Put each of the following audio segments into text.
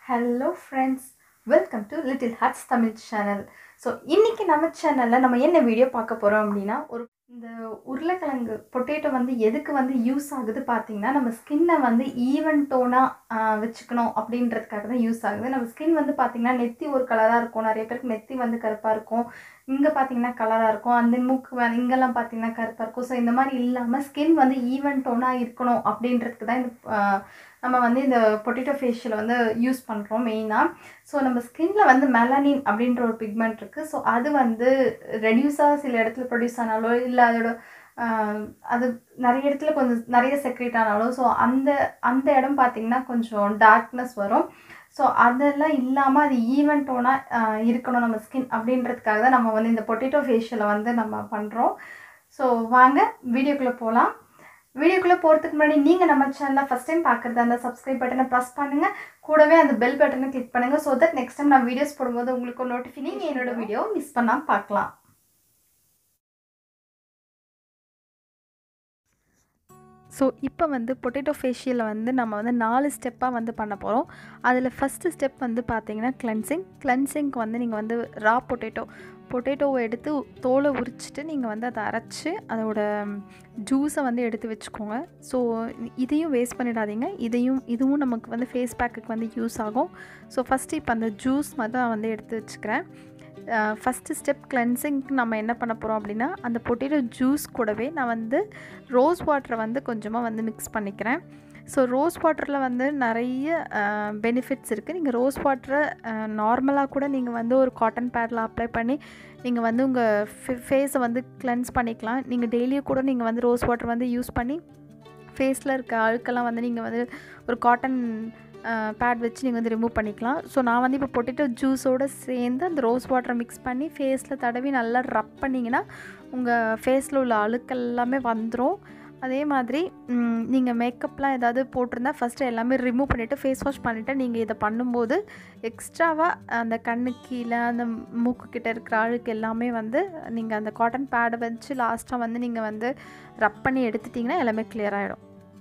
Hello friends, welcome to Little Hearts Tamil channel. So இன்னைக்கு நம்ம சேனல்ல நம்ம என்ன வீடியோ பார்க்க போறோம் அப்படின்னா இந்த உருளைக்கிழங்கு பொட்டேட்டோ எதுக்கு யூஸ் ஆகுது பார்த்தீங்கன்னா நம்ம ஸ்கின்னை ஈவன் டோனா வச்சுக்கணும் அப்படின்றதுக்காக தான் யூஸ் ஆகுது. நம்ம ஸ்கின் பார்த்தீங்கன்னா நெத்தி ஒரு கலராக இருக்கும், நிறைய பேருக்கு நெத்தி கருப்பாக இருக்கும், இங்கே பார்த்தீங்கன்னா கலராக இருக்கும், அந்த மூக்கு இங்கெல்லாம் பார்த்தீங்கன்னா கருப்பாக இருக்கும். ஸோ இந்த மாதிரி இல்லாமல் ஸ்கின் ஈவன் டோனாக இருக்கணும் அப்படின்றதுக்கு தான் நம்ம இந்த பொட்டேட்டோ ஃபேஷியல் யூஸ் பண்ணுறோம் மெயினாக. ஸோ நம்ம ஸ்கின்னில் மெலனின் அப்படின்ற ஒரு பிக்மெண்ட் இருக்குது. ஸோ அது ரெடியூஸாக சில இடத்துல ப்ரொடியூஸ் ஆனாலோ இல்லை அதோட அது நிறைய இடத்துல கொஞ்சம் நிறைய செக்ரேட் ஆனாலும் ஸோ அந்த இடம் பார்த்திங்கன்னா கொஞ்சம் டார்க்னஸ் வரும். ஸோ அதெல்லாம் இல்லாமல் அது ஈவன் டோனாக இருக்கணும் நம்ம ஸ்கின் அப்படின்றதுக்காக தான் நம்ம இந்த பொட்டேட்டோ ஃபேஷியலை நம்ம பண்ணுறோம். ஸோ வாங்க வீடியோக்குள்ளே போகலாம். வீடியோக்குள்ளே போகிறதுக்கு முன்னாடி நீங்கள் நம்ம சேனலில் ஃபஸ்ட் டைம் பார்க்குறதா அந்த சப்ஸ்கிரைப் பட்டனை ப்ரெஸ் பண்ணுங்கள், கூடவே அந்த பெல் பட்டனை கிளிக் பண்ணுங்கள். ஸோ தட் நெக்ஸ்ட் டைம் நான் வீடியோஸ் போடும்போது உங்களுக்கு ஒரு நோட்டிஃபிகேஷன் நீங்கள் என்னோட வீடியோ மிஸ் பண்ணாமல் பார்க்கலாம். ஸோ இப்போ பொட்டேட்டோ ஃபேஷியலில் நம்ம 4 ஸ்டெப்பாக பண்ண போகிறோம். அதில் ஃபஸ்ட்டு ஸ்டெப் பார்த்தீங்கன்னா கிளென்சிங்க்கு நீங்கள் ரா பொட்டேட்டோவை எடுத்து தோலை உரிச்சிட்டு நீங்கள் அதை அரைச்சி அதோட ஜூஸை எடுத்து வச்சுக்கோங்க. ஸோ இதையும் வேஸ்ட் பண்ணிடாதீங்க, இதுவும் நமக்கு ஃபேஸ் பேக்குக்கு யூஸ் ஆகும். ஸோ ஃபஸ்ட்டு இப்போ அந்த ஜூஸ் நான் எடுத்து வச்சுக்கிறேன். ஃபஸ்ட்டு ஸ்டெப் கிளென்சிங்க்கு நம்ம என்ன பண்ண போகிறோம் அப்படின்னா அந்த பொட்டேட்டோ ஜூஸ் கூடவே நான் ரோஸ் வாட்டரை கொஞ்சமாக மிக்ஸ் பண்ணிக்கிறேன். ஸோ ரோஸ் வாட்டரில் நிறைய பெனிஃபிட்ஸ் இருக்குது. நீங்கள் ரோஸ் வாட்டரை நார்மலாக கூட நீங்கள் ஒரு காட்டன் பேடில் அப்ளை பண்ணி நீங்கள் உங்கள் ஃபேஸை கிளென்ஸ் பண்ணிக்கலாம். நீங்கள் டெய்லியும் கூட நீங்கள் ரோஸ் வாட்டர் யூஸ் பண்ணி ஃபேஸில் இருக்க அழுக்கெல்லாம் நீங்கள் ஒரு காட்டன் பேட் வச்சு நீங்கள் ரிமூவ் பண்ணிக்கலாம். ஸோ நான் இப்போ பொட்டேட்டோ ஜூஸோடு சேர்ந்து அந்த ரோஸ் வாட்டரை மிக்ஸ் பண்ணி ஃபேஸில் தடவி நல்லா ரப் பண்ணிங்கன்னா உங்கள் ஃபேஸில் உள்ள அழுக்கெல்லாமே வந்துடும். அதே மாதிரி நீங்கள் மேக்கப்லாம் ஏதாவது போட்டிருந்தா ஃபஸ்ட்டு எல்லாமே ரிமூவ் பண்ணிவிட்டு ஃபேஸ் வாஷ் பண்ணிவிட்டு நீங்கள் இதை பண்ணும்போது எக்ஸ்ட்ராவாக அந்த கண்ணு கீழே அந்த மூக்குக்கிட்ட இருக்கிற அழுக்கு எல்லாமே நீங்கள் அந்த காட்டன் பேடை வச்சு லாஸ்ட்டாக நீங்கள் ரப் பண்ணி எடுத்துட்டிங்கன்னா எல்லாமே கிளியர் ஆகிடும்.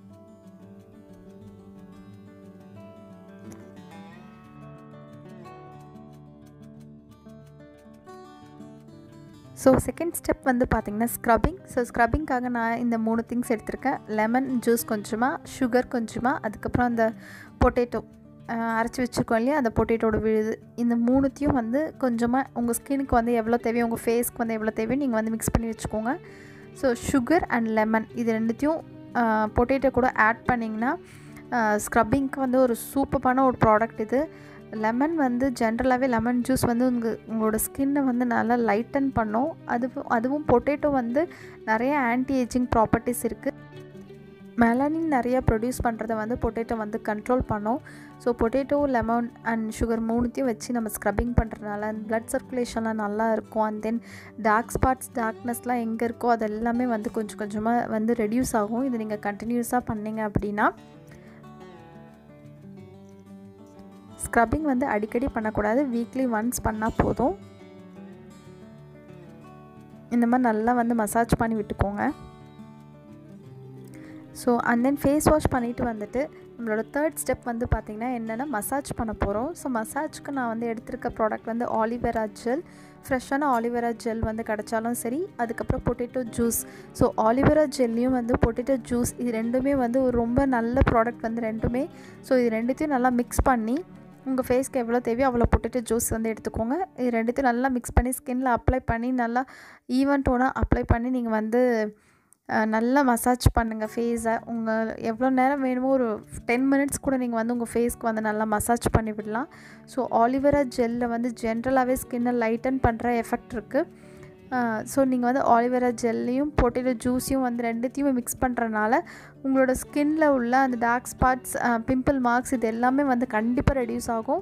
ஸோ செகண்ட் ஸ்டெப் பார்த்திங்கன்னா ஸ்க்ரப்பிங். ஸோ ஸ்க்ரப்பிங்காக நான் இந்த 3 திங்ஸ் எடுத்திருக்கேன். லெமன் ஜூஸ் கொஞ்சமாக, சுகர் கொஞ்சமாக, அதுக்கப்புறம் அந்த பொட்டேட்டோ அரைச்சி வச்சுருக்கோம் இல்லையா அந்த பொட்டேட்டோட விழுது, இந்த 3த்தையும் கொஞ்சமாக உங்கள் ஸ்கின்னுக்கு எவ்வளோ தேவையோ உங்கள் ஃபேஸ்க்கு எவ்வளோ தேவையோ நீங்கள் மிக்ஸ் பண்ணி வச்சுக்கோங்க. ஸோ சுகர் அண்ட் லெமன் இது 2த்தையும் பொட்டேட்டோ கூட ஆட் பண்ணிங்கன்னா ஸ்க்ரப்பிங்க்கு ஒரு சூப்பரான ஒரு ப்ராடக்ட் இது. லெமன் ஜென்ரலாகவே லெமன் ஜூஸ் உங்களோட ஸ்கின்னை நல்லா லைட்டன் பண்ணும். அதுவும் பொட்டேட்டோ நிறைய ஆன்டி ஏஜிங் ப்ராப்பர்ட்டிஸ் இருக்குது. மெலனின் நிறையா ப்ரொடியூஸ் பண்ணுறதை பொட்டேட்டோ கண்ட்ரோல் பண்ணும். So potato, lemon and sugar 3த்தையும் வச்சு நம்ம ஸ்க்ரப்பிங் பண்ணுறதுனால பிளட் சர்க்குலேஷன்லாம் நல்லா இருக்கும். அண்ட் தென் டார்க் ஸ்பாட்ஸ் டார்க்னஸ்லாம் எங்கே இருக்கோ அது எல்லாமே கொஞ்சம் கொஞ்சமாக ரெடியூஸ் ஆகும். இது நீங்கள் கண்டினியூஸாக பண்ணிங்க அப்படின்னா. ஸ்க்ரப்பிங் அடிக்கடி பண்ணக்கூடாது, வீக்லி ஒன்ஸ் பண்ணால் போதும். இந்த மாதிரி நல்லா மசாஜ் பண்ணி விட்டுக்கோங்க. So and then face wash பண்ணிவிட்டு நம்மளோட தேர்ட் ஸ்டெப் பார்த்திங்கன்னா என்னென்னா மசாஜ் பண்ண போகிறோம். ஸோ மசாஜ்க்கு நான் எடுத்திருக்க ப்ராடக்ட் ஆலிவேரா ஜெல், ஃப்ரெஷ்ஷான ஆலிவேரா ஜெல் கிடச்சாலும் சரி, அதுக்கப்புறம் பொட்டேட்டோ ஜூஸ். ஸோ ஆலிவேரா ஜெல்லையும் பொட்டேட்டோ ஜூஸ் இது ரெண்டுமே ஒரு ரொம்ப நல்ல ப்ராடக்ட் ரெண்டுமே. ஸோ இது ரெண்டுத்தையும் நல்லா மிக்ஸ் பண்ணி உங்கள் ஃபேஸ்க்கு எவ்வளோ தேவையோ அவ்வளோ பொட்டேட்டோ ஜூஸ் எடுத்துக்கோங்க. இது ரெண்டுத்தையும் நல்லா மிக்ஸ் பண்ணி ஸ்கின்னில் அப்ளை பண்ணி நல்லா ஈவன் டோனாக அப்ளை பண்ணி நீங்கள் நல்லா மசாஜ் பண்ணுங்கள் ஃபேஸை. உங்கள் எவ்வளோ நேரம் வேணுமோ ஒரு 10 மினிட்ஸ் கூட நீங்கள் உங்கள் ஃபேஸ்க்கு நல்லா மசாஜ் பண்ணி விடலாம். ஸோ ஆலிவேரா ஜெல்லில் ஜென்ரலாகவே ஸ்கின்னை லைட்டன் பண்ணுற எஃபெக்ட் இருக்குது. ஸோ நீங்கள் ஆலிவேரா ஜெல்லையும் பொட்டேட்டோ ஜூஸையும் 2த்தையும் மிக்ஸ் பண்ணுறனால உங்களோட ஸ்கின்னில் உள்ள அந்த டார்க் ஸ்பாட்ஸ், பிம்பிள் மார்க்ஸ் இது எல்லாமே கண்டிப்பாக ரெடியூஸ் ஆகும்.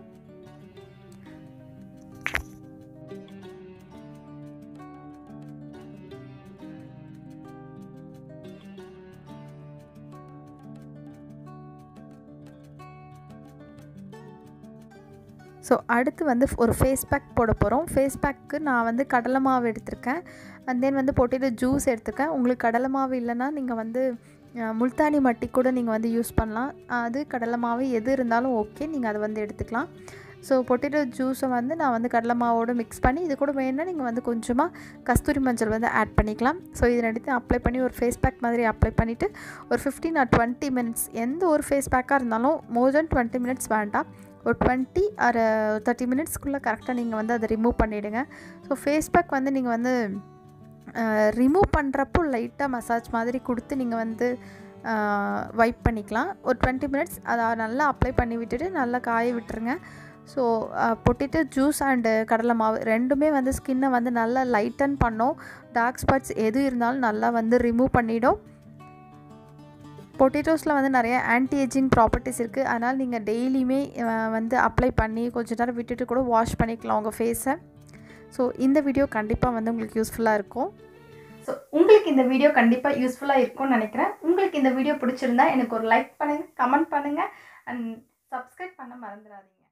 ஸோ அடுத்து ஒரு ஃபேஸ் பேக் போட போகிறோம். ஃபேஸ் பேக்கு நான் கடலை மாவு எடுத்திருக்கேன். அண்ட் தென் பொட்டேட்டோ ஜூஸ் எடுத்திருக்கேன். உங்களுக்கு கடலை மாவு இல்லைன்னா நீங்கள் முல்தானி மட்டி கூட நீங்கள் வந்து யூஸ் பண்ணலாம். அது கடலை மாவு எது இருந்தாலும் ஓகே, நீங்கள் அதை வந்து எடுத்துக்கலாம். ஸோ பொட்டேட்டோ ஜூஸை வந்து நான் வந்து கடலை மாவோடு மிக்ஸ் பண்ணி இது கூட வேணுன்னா நீங்கள் வந்து கொஞ்சமாக கஸ்தூரி மஞ்சள் வந்து ஆட் பண்ணிக்கலாம். ஸோ இதை எடுத்து அப்ளை பண்ணி ஒரு ஃபேஸ் பேக் மாதிரி அப்ளை பண்ணிவிட்டு ஒரு 15 or 20 மினிட்ஸ், எந்த ஒரு ஃபேஸ் பேக்காக இருந்தாலும் மோர் தென் 20 மினிட்ஸ் வேண்டாம், ஒரு 20 or 30 மினிட்ஸ்க்குள்ளே கரெக்டாக நீங்கள் வந்து அதை ரிமூவ் பண்ணிவிடுங்க. ஸோ ஃபேஸ் பேக் வந்து நீங்கள் வந்து ரிமூவ் பண்ணுறப்போ லைட்டாக மசாஜ் மாதிரி கொடுத்து நீங்கள் வந்து வைப் பண்ணிக்கலாம். ஒரு 20 மினிட்ஸ் அதை நல்லா அப்ளை பண்ணி விட்டுட்டு நல்லா காய விட்டுருங்க. ஸோ பொட்டேட்டோ ஜூஸ் அண்டு கடலை மாவு ரெண்டுமே வந்து ஸ்கின்னை வந்து நல்லா லைட்டன் பண்ணும். டார்க் ஸ்பாட்ஸ் எது இருந்தாலும் நல்லா வந்து ரிமூவ் பண்ணிவிடும். பொட்டேட்டோஸில் வந்து நிறைய ஆன்டி ஏஜிங் ப்ராப்பர்ட்டிஸ் இருக்குது. அதனால் நீங்கள் டெய்லியுமே வந்து அப்ளை பண்ணி கொஞ்ச நேரம் விட்டுட்டு கூட வாஷ் பண்ணிக்கலாம் உங்கள் ஃபேஸை. ஸோ இந்த வீடியோ கண்டிப்பாக வந்து உங்களுக்கு யூஸ்ஃபுல்லாக இருக்கும். ஸோ உங்களுக்கு இந்த வீடியோ கண்டிப்பாக யூஸ்ஃபுல்லாக இருக்கும்னு நினைக்கிறேன். உங்களுக்கு இந்த வீடியோ பிடிச்சிருந்தா எனக்கு ஒரு லைக் பண்ணுங்கள், கமெண்ட் பண்ணுங்கள் அண்ட் சப்ஸ்கிரைப் பண்ண மறந்துடாதீங்க.